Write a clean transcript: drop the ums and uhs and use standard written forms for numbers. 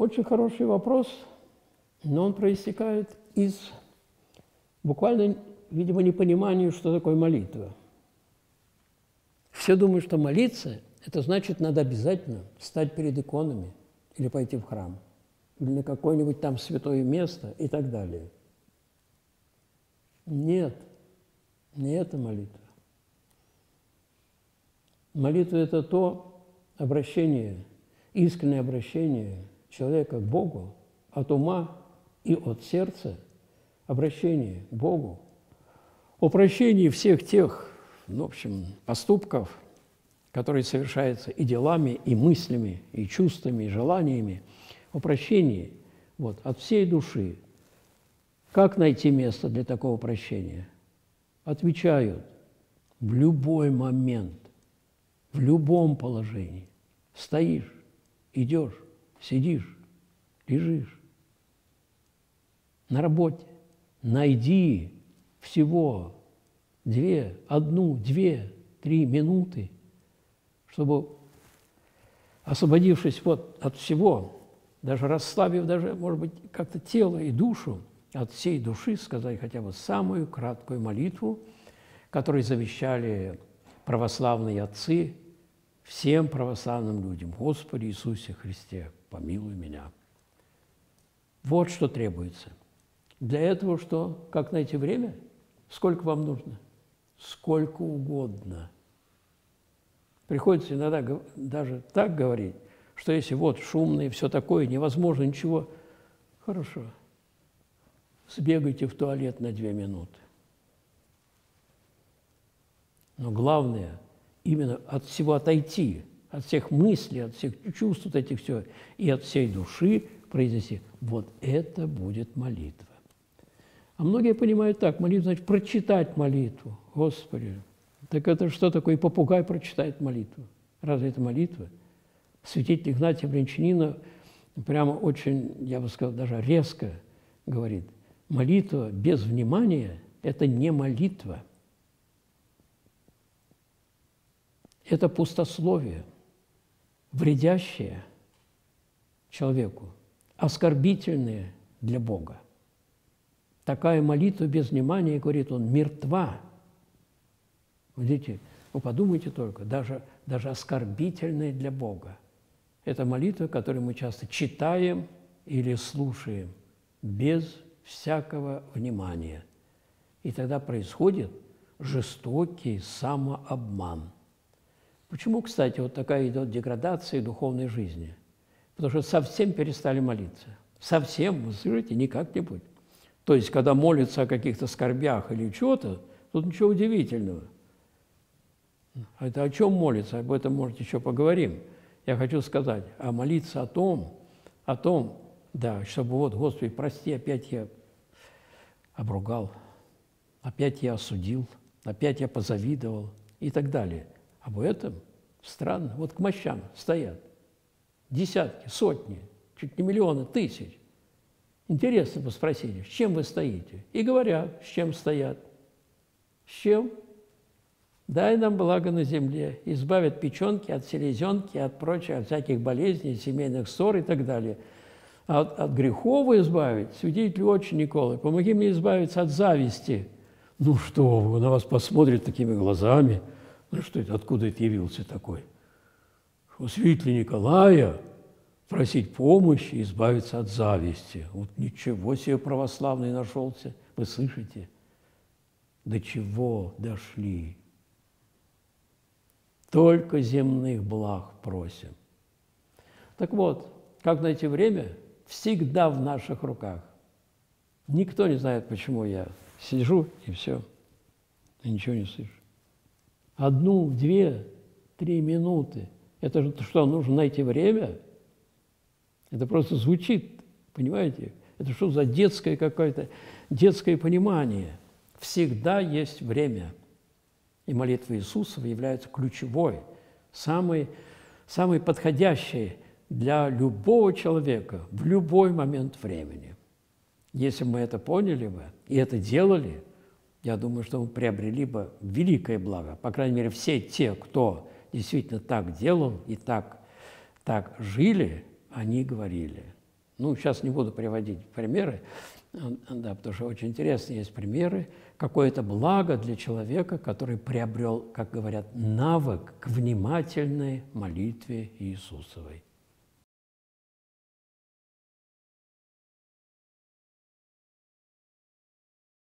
Очень хороший вопрос, но он проистекает из буквально, видимо, непонимания, что такое молитва. Все думают, что молиться – это значит, надо обязательно встать перед иконами или пойти в храм, или на какое-нибудь там святое место и так далее. Нет, не это молитва. Молитва – это то обращение, искреннее обращение человека к Богу от ума и от сердца, обращение к Богу, о прощении всех тех, в общем, поступков, которые совершаются и делами, и мыслями, и чувствами, и желаниями, о прощении от всей души. Как найти место для такого прощения? Отвечают: в любой момент, в любом положении. Стоишь, идешь, сидишь, лежишь. На работе найди всего 1, 2, 3 минуты, чтобы, освободившись от всего, даже расслабив, даже, может быть, как-то тело и душу, от всей души сказать хотя бы самую краткую молитву, которую завещали православные отцы всем православным людям: «Господи Иисусе Христе, помилуй меня». Вот что требуется. Для этого что? Как найти время? Сколько вам нужно? Сколько угодно. Приходится иногда даже так говорить, что если шумно и все такое, невозможно ничего, хорошо, сбегайте в туалет на 2 минуты. Но главное именно от всего отойти, от всех мыслей, от всех чувств этих все, и от всей души произнести: вот это будет молитва. А многие понимают так: молитва значит прочитать молитву. Господи, так это что такое? И попугай прочитает молитву. Разве это молитва? Святитель Игнатий Брянчанинов прямо очень, я бы сказал, даже резко говорит: молитва без внимания – это не молитва. Это пустословие, вредящее человеку, оскорбительное для Бога. Такая молитва без внимания, говорит он, мертва. Видите, вы подумайте только, даже оскорбительная для Бога. Это молитва, которую мы часто читаем или слушаем без всякого внимания. И тогда происходит жестокий самообман. Почему, кстати, вот такая идет деградация духовной жизни? Потому что совсем перестали молиться. Совсем, вы слышите, не как-нибудь. То есть, когда молятся о каких-то скорбях или чего-то, тут ничего удивительного. Это о чем молиться? Об этом, может, еще поговорим. Я хочу сказать, а молиться о том, да, чтобы Господи, прости, опять я обругал, опять я осудил, опять я позавидовал и так далее. Об этом странно. Вот к мощам стоят десятки, сотни, чуть не миллионы, тысяч. Интересно бы спросили, с чем вы стоите? И говорят, с чем стоят. С чем? Дай нам благо на земле, избавь от печенки, от селезенки, от прочих, от всяких болезней, семейных ссор и так далее. А от грехов избавить, святитель отче Николай, помоги мне избавиться от зависти. Ну что вы, на вас посмотрят такими глазами. Ну что это, откуда это явился такой? У святителя Николая просить помощи, избавиться от зависти. Вот ничего себе православный нашелся. Вы слышите? До чего дошли? Только земных благ просим. Так вот, как найти время? Всегда в наших руках. Никто не знает, почему я сижу и все, и ничего не слышу. 1, 2, 3 минуты. Это же что, нужно найти время? Это просто звучит, понимаете? Это что за детское какое-то, детское понимание? Всегда есть время. И молитва Иисуса является ключевой, самой подходящей для любого человека в любой момент времени. Если мы это поняли бы и это делали, я думаю, что мы приобрели бы великое благо. По крайней мере, все те, кто действительно так делал и так жили, они говорили: Ну, сейчас не буду приводить примеры, да, потому что очень интересные есть примеры. Какое-то благо для человека, который приобрел, как говорят, навык к внимательной молитве Иисусовой.